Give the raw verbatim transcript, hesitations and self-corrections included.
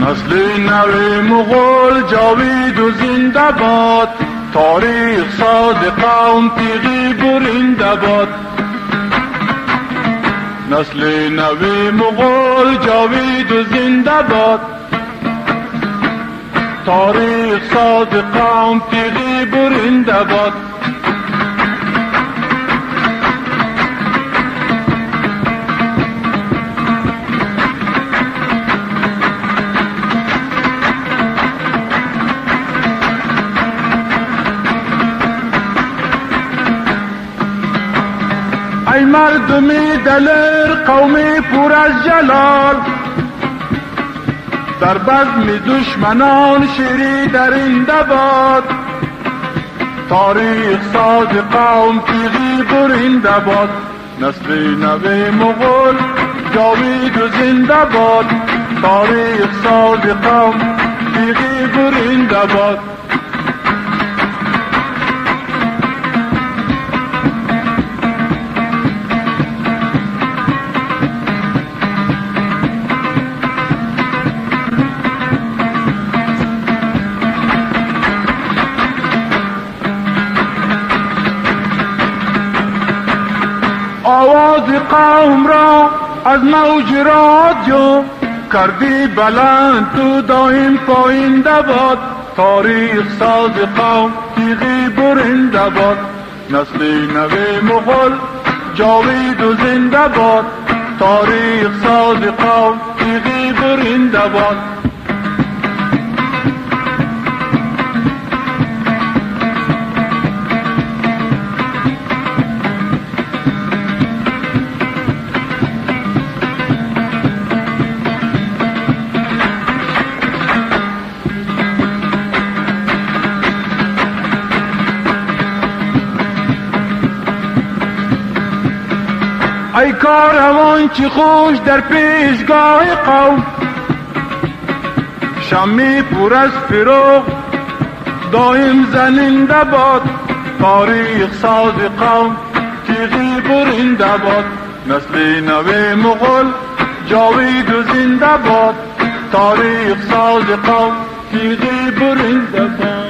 نسل نو مغول جاوید و زنده باد، تاریخ ساز قوم تیغی برنده باد. نسل نو مغول جاوید و زنده باد، تاریخ ساز قوم تیغی برنده باد. ای مردمی دلیر قومی پر از جلال، در بزم دشمنان شیری درنده باد، تاریخ ساز قوم تیغی برنده باد. نسل نو مغول جاوید و زنده باد، تاریخ ساز قوم تیغی برنده باد. آواز قوم را از موج رادیو کردی بلند، تو دایم پاینده باد، تاریخ ساز قوم تیغی برنده باد. نسل نو مغول جاوید و زنده باد، تاریخ ساز قوم تیغی برنده باد. ای کاروان چی خوش در پیشگاه قوم، شمی پر از فروغ دایم زننده باد، تاریخ ساز قوم تیغی برنده باد. نسل نو مغول جاوید و زنده باد، تاریخ ساز قوم تیغی برنده باد.